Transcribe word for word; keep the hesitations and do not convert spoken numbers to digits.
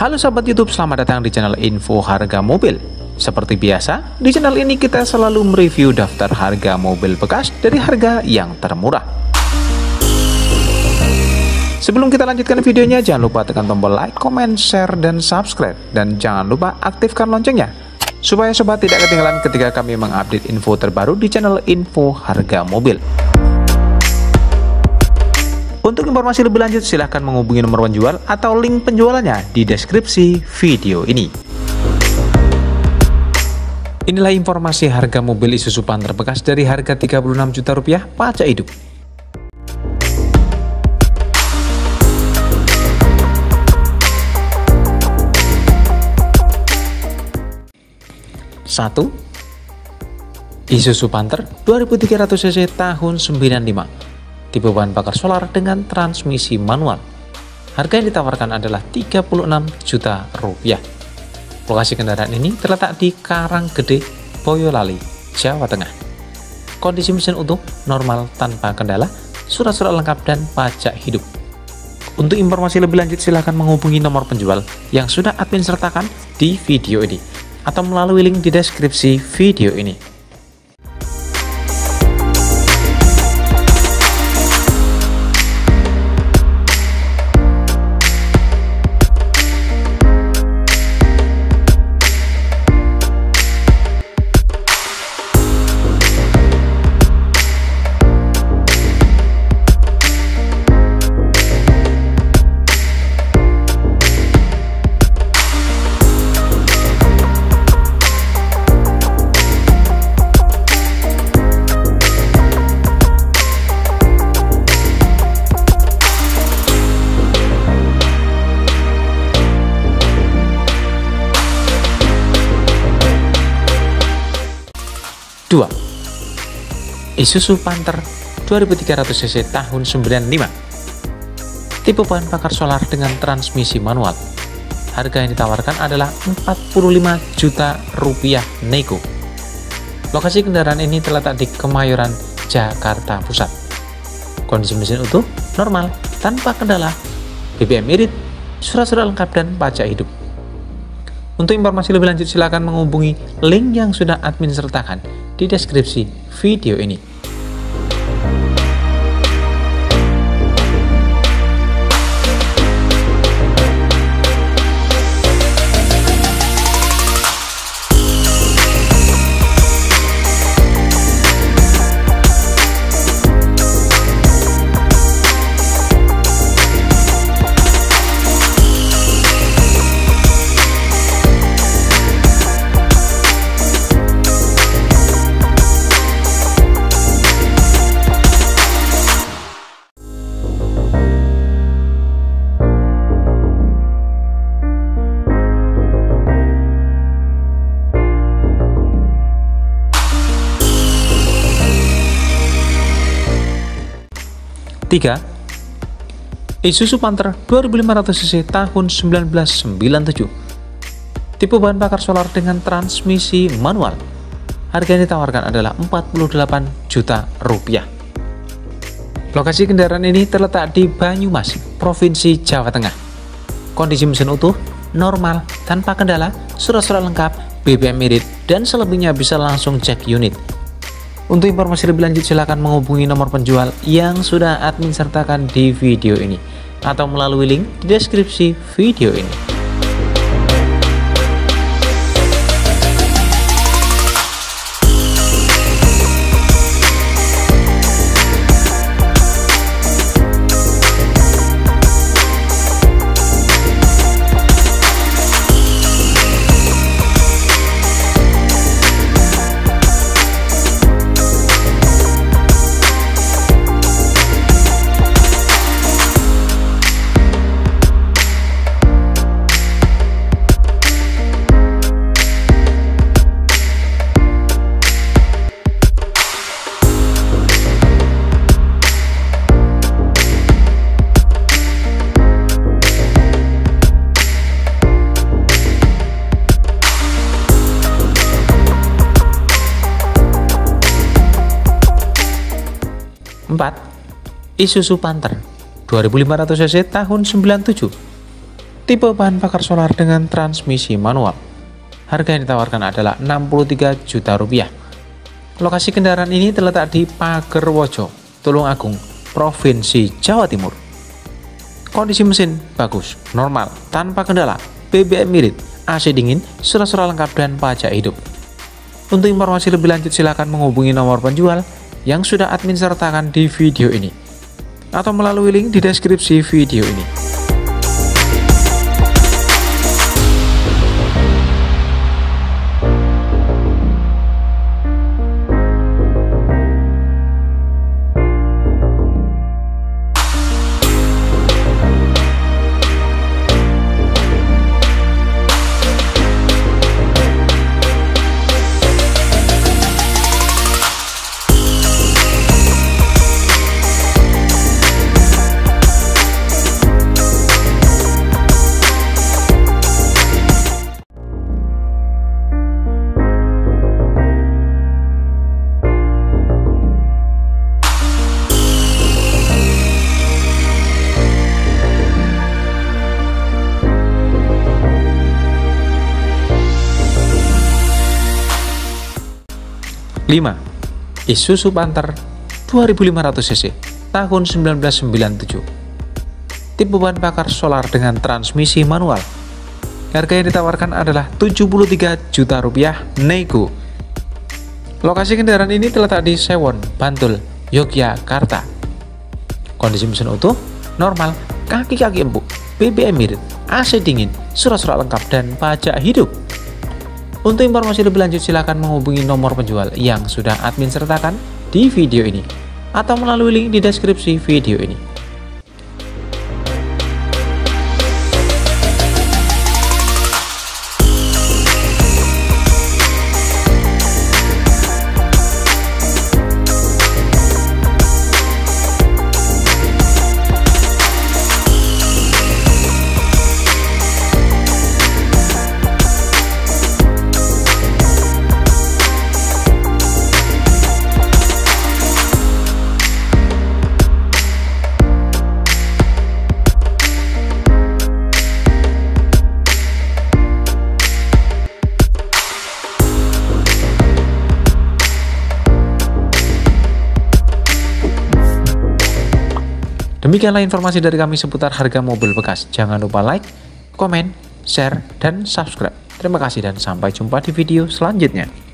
Halo sahabat YouTube, selamat datang di channel Info Harga Mobil. Seperti biasa, di channel ini kita selalu mereview daftar harga mobil bekas dari harga yang termurah. Sebelum kita lanjutkan videonya, jangan lupa tekan tombol like, comment, share, dan subscribe. Dan jangan lupa aktifkan loncengnya, supaya sobat tidak ketinggalan ketika kami mengupdate info terbaru di channel Info Harga Mobil. Untuk informasi lebih lanjut, silahkan menghubungi nomor penjual atau link penjualannya di deskripsi video ini. Inilah informasi harga mobil Isuzu Panther bekas dari harga tiga puluh enam juta rupiah pajak hidup. satu. Isuzu Panther dua ribu tiga ratus cc tahun sembilan puluh lima. Tipe bahan bakar solar dengan transmisi manual. Harga yang ditawarkan adalah tiga puluh enam juta rupiah. Lokasi kendaraan ini terletak di Karanggede, Boyolali, Jawa Tengah. Kondisi mesin utuh, normal, tanpa kendala, surat-surat lengkap, dan pajak hidup. Untuk informasi lebih lanjut silahkan menghubungi nomor penjual yang sudah admin sertakan di video ini atau melalui link di deskripsi video ini. dua. Isuzu Panther dua ribu tiga ratus cc tahun sembilan puluh lima. Tipe bahan bakar solar dengan transmisi manual. Harga yang ditawarkan adalah empat puluh lima juta rupiah nego. Lokasi kendaraan ini terletak di Kemayoran, Jakarta Pusat. Kondisi mesin utuh, normal, tanpa kendala, B B M irit, surat-surat lengkap, dan pajak hidup. Untuk informasi lebih lanjut silakan menghubungi link yang sudah admin sertakan di deskripsi video ini. tiga. Isuzu Panther dua ribu lima ratus cc tahun seribu sembilan ratus sembilan puluh tujuh. Tipe bahan bakar solar dengan transmisi manual. Harga yang ditawarkan adalah empat puluh delapan juta rupiah. Lokasi kendaraan ini terletak di Banyumas, Provinsi Jawa Tengah. Kondisi mesin utuh, normal, tanpa kendala, surat-surat lengkap, B B M irit, dan selebihnya bisa langsung cek unit. Untuk informasi lebih lanjut silakan menghubungi nomor penjual yang sudah admin sertakan di video ini atau melalui link di deskripsi video ini. empat. Isuzu Panther dua ribu lima ratus cc tahun sembilan puluh tujuh. Tipe bahan bakar solar dengan transmisi manual. Harga yang ditawarkan adalah enam puluh tiga juta rupiah. Lokasi kendaraan ini terletak di Pagerwojo, Tulungagung, Provinsi Jawa Timur. Kondisi mesin bagus, normal, tanpa kendala, B B M irit, A C dingin, surat-surat lengkap dan pajak hidup. Untuk informasi lebih lanjut silakan menghubungi nomor penjual yang sudah admin sertakan di video ini atau melalui link di deskripsi video ini. lima. Isuzu Panther dua ribu lima ratus cc tahun seribu sembilan ratus sembilan puluh tujuh. Tipe bahan bakar solar dengan transmisi manual. Harga yang ditawarkan adalah tujuh puluh tiga juta rupiah nego. Lokasi kendaraan ini terletak di Sewon, Bantul, Yogyakarta. Kondisi mesin utuh, normal, kaki-kaki empuk, B B M irit, A C dingin, surat-surat lengkap dan pajak hidup. Untuk informasi lebih lanjut silakan menghubungi nomor penjual yang sudah admin sertakan di video ini atau melalui link di deskripsi video ini. Demikianlah informasi dari kami seputar harga mobil bekas. Jangan lupa like, komen, share, dan subscribe. Terima kasih dan sampai jumpa di video selanjutnya.